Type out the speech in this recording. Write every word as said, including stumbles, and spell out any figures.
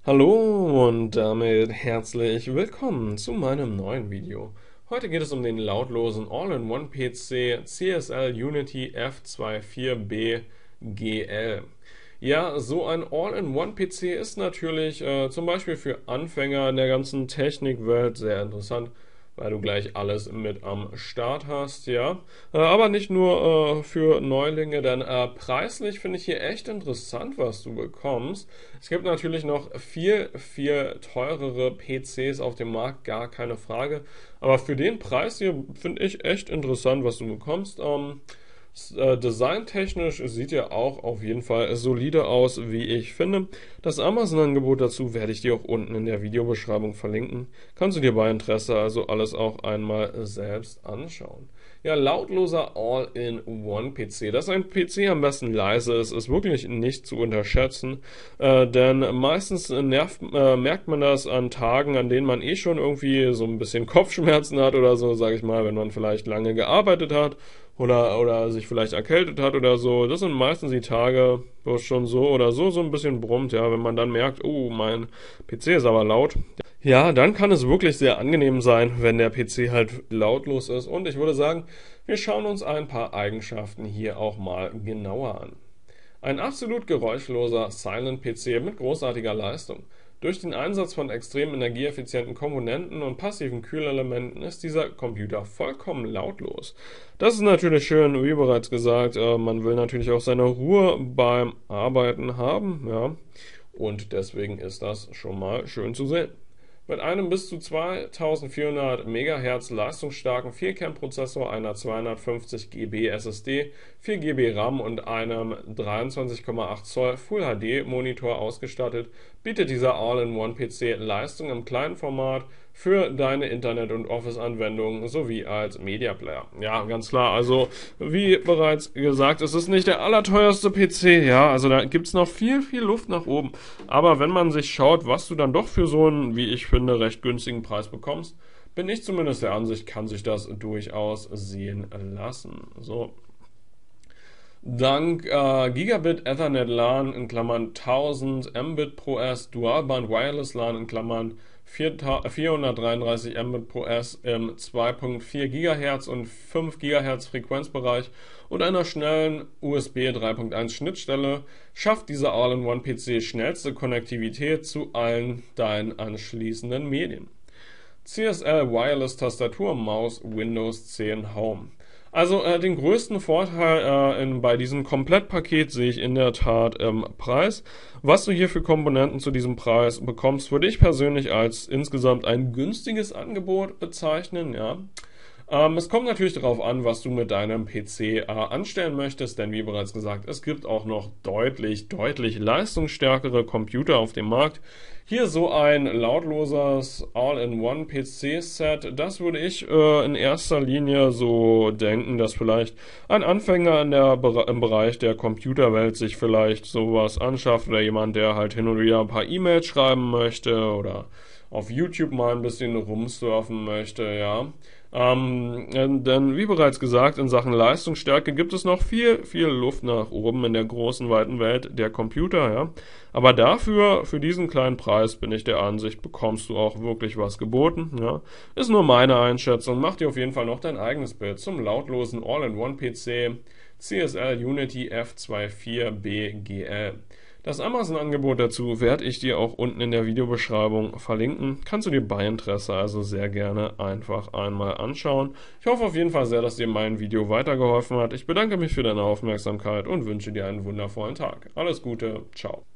Hallo und damit herzlich willkommen zu meinem neuen Video. Heute geht es um den lautlosen All-in-One-P C C S L Unity F vierundzwanzig B G L. Ja, so ein All-in-One-P C ist natürlich äh, zum Beispiel für Anfänger in der ganzen Technikwelt sehr interessant, weil du gleich alles mit am Start hast, ja. Äh, aber nicht nur äh, für Neulinge, denn äh, preislich finde ich hier echt interessant, was du bekommst. Es gibt natürlich noch viel, viel teurere P Cs auf dem Markt, gar keine Frage. Aber für den Preis hier finde ich echt interessant, was du bekommst. Ähm, äh, Designtechnisch sieht er auch auf jeden Fall solide aus, wie ich finde. Das Amazon-Angebot dazu werde ich dir auch unten in der Videobeschreibung verlinken. Kannst du dir bei Interesse also alles auch einmal selbst anschauen. Ja, lautloser All-in-One-P C. Dass ein P C am besten leise ist, ist wirklich nicht zu unterschätzen, äh, denn meistens nervt, äh, merkt man das an Tagen, an denen man eh schon irgendwie so ein bisschen Kopfschmerzen hat oder so, sage ich mal, wenn man vielleicht lange gearbeitet hat oder, oder sich vielleicht erkältet hat oder so. Das sind meistens die Tage, wo es schon so oder so so ein bisschen brummt, ja, wenn man dann merkt, oh, mein P C ist aber laut. Ja, dann kann es wirklich sehr angenehm sein, wenn der P C halt lautlos ist. Und ich würde sagen, wir schauen uns ein paar Eigenschaften hier auch mal genauer an. Ein absolut geräuschloser Silent-P C mit großartiger Leistung. Durch den Einsatz von extrem energieeffizienten Komponenten und passiven Kühlelementen ist dieser Computer vollkommen lautlos. Das ist natürlich schön, wie bereits gesagt, äh, man will natürlich auch seine Ruhe beim Arbeiten haben, ja, und deswegen ist das schon mal schön zu sehen. Mit einem bis zu zweitausendvierhundert Megahertz leistungsstarken vier Kern Prozessor, einer zweihundertfünfzig Gigabyte S S D, vier Gigabyte RAM und einem dreiundzwanzig Komma acht Zoll Full H D Monitor ausgestattet, bietet dieser All-in-One-P C Leistung im kleinen Format für deine Internet- und Office-Anwendungen sowie als Media Player. Ja, ganz klar, also wie bereits gesagt, es ist nicht der allerteuerste P C, ja, also da gibt es noch viel, viel Luft nach oben. Aber wenn man sich schaut, was du dann doch für so einen, wie ich finde, recht günstigen Preis bekommst, bin ich zumindest der Ansicht, kann sich das durchaus sehen lassen. So. Dank äh, Gigabit Ethernet LAN in Klammern tausend Mbit pro S, Dualband Wireless LAN in Klammern vierhundertdreiunddreißig Mbit pro S im zwei Komma vier Gigahertz und fünf Gigahertz Frequenzbereich und einer schnellen U S B drei Punkt eins Schnittstelle schafft dieser All-in-One-P C schnellste Konnektivität zu allen deinen anschließenden Medien. C S L Wireless Tastatur, Maus, Windows zehn Home. Also äh, den größten Vorteil äh, in, bei diesem Komplettpaket sehe ich in der Tat im Preis. Was du hier für Komponenten zu diesem Preis bekommst, würde ich persönlich als insgesamt ein günstiges Angebot bezeichnen, ja. Ähm, es kommt natürlich darauf an, was du mit deinem P C äh, anstellen möchtest, denn wie bereits gesagt, es gibt auch noch deutlich, deutlich leistungsstärkere Computer auf dem Markt. Hier so ein lautloses All-in-One-P C-Set, das würde ich äh, in erster Linie so denken, dass vielleicht ein Anfänger in der, im Bereich der Computerwelt sich vielleicht sowas anschafft oder jemand, der halt hin und wieder ein paar E-Mails schreiben möchte oder auf YouTube mal ein bisschen rumsurfen möchte, ja. Ähm, denn wie bereits gesagt, in Sachen Leistungsstärke gibt es noch viel, viel Luft nach oben in der großen, weiten Welt der Computer, ja. Aber dafür, für diesen kleinen Preis, bin ich der Ansicht, bekommst du auch wirklich was geboten, ja. Ist nur meine Einschätzung, mach dir auf jeden Fall noch dein eigenes Bild zum lautlosen All-in-One-P C C S L Unity F vierundzwanzig B G L. Das Amazon-Angebot dazu werde ich dir auch unten in der Videobeschreibung verlinken. Kannst du dir bei Interesse also sehr gerne einfach einmal anschauen. Ich hoffe auf jeden Fall sehr, dass dir mein Video weitergeholfen hat. Ich bedanke mich für deine Aufmerksamkeit und wünsche dir einen wundervollen Tag. Alles Gute, ciao.